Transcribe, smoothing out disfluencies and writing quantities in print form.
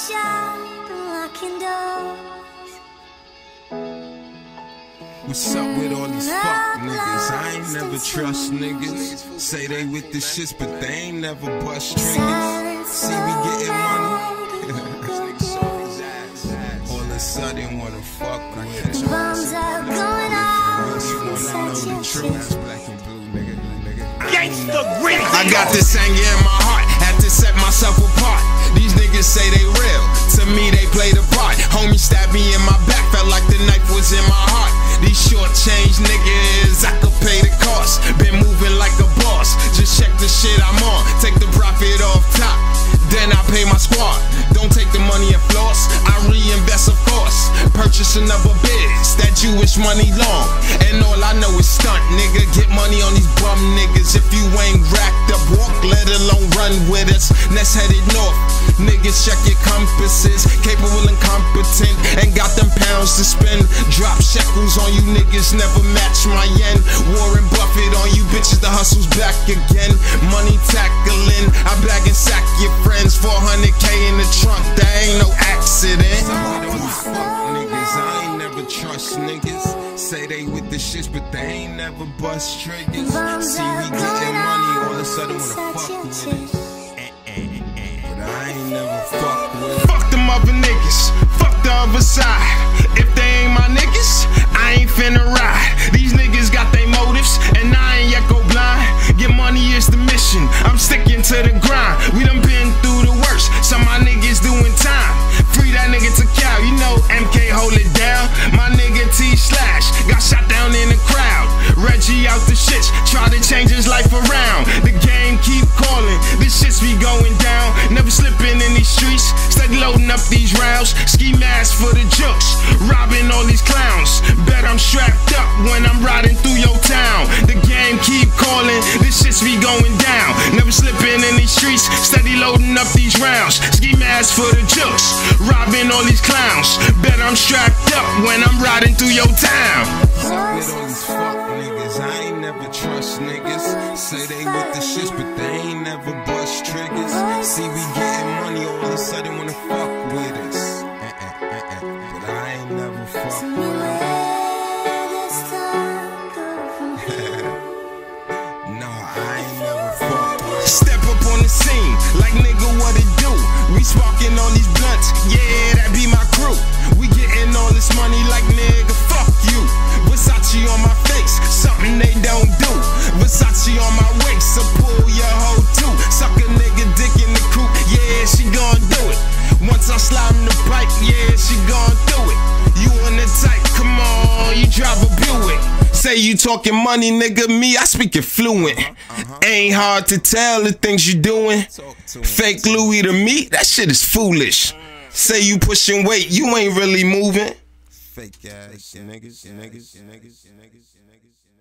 shop and locking doors. What's up with all these fuck niggas? I ain't never trust niggas. Say they with the shits, but they ain't never bust triggers. See we getting money. All of a sudden wanna fuck with us. Bombs are going off. I got this anger in my heart, had to set myself apart. These niggas say they real, to me they play the part. Homie stabbed me in my back, felt like the knife was in my heart. These short change niggas, I could pay the cost. Been moving like a boss, just check the shit I'm on. Take the profit off top, then I pay my squad. Don't take the money and floss, I reinvest of course. Purchase another biz, that Jewish money long. And all I know is stunt, nigga. Get money on these bum niggas. If you ain't racked up, walk, let alone run with us. Next headed north, niggas check your compasses. Capable and competent, and got them pounds to spend. Drop shekels on you niggas, never match my yen. Warren Buffett on you bitches, the hustle's back again. Money tackling, I bag and sack your friends. 400K in the trunk, that ain't no accident. I ain't never trust niggas. Say they with the shits, but they ain't never bust triggers. See we getting money, all of a sudden wanna fuck with us. But I ain't never fuck with it. Fuck them other niggas, fuck the other side. If they ain't my niggas, I ain't finna ride. These niggas got their motives, and I ain't yet go blind. Get money is the mission, I'm sticking to the grind. We done been through the worst, some of my niggas doing time. Free that nigga to cow, you know MK hold it down. My nigga T-Slash got shot down in the crowd. Reggie out the shits, try to change his life around. The game keep calling, this shit's be going down. Never slipping in these streets, steady loading up these rounds. Ski mask for the jokes, robbing all these clowns. Bet I'm strapped up when I'm riding through your town. The game keep calling, this shit's be going down. Never slipping in these streets, steady loading up these rounds. Ski mask for the jokes, robbing all these clowns. Bet I'm strapped up when I'm riding through your town. With all these fuck niggas, I ain't never trust niggas. Say they with the shits, but they ain't never bust triggers. See we getting money, all of a sudden wanna fuck with us. But I ain't never fuck with us. Nah, I ain't never fuck with us. Step up on the scene, like nigga what it do? We sparking on these blunts, yeah, that be my crew. We getting all this money like nigga, fuck you. Versace on my face, something they don't do. Versace on my waist, so pull your hoe too. Suck a nigga dick in the coupe, yeah, she gon' do it. Once I slide in the pipe, yeah, she gon' do it. You on the type, come on, you drive a Buick. Say you talking money, nigga, me, I speak it fluent. Ain't hard to tell the things you doing. Fake Louis to me, that shit is foolish. Say you pushing weight, you ain't really moving. Fake ass niggas.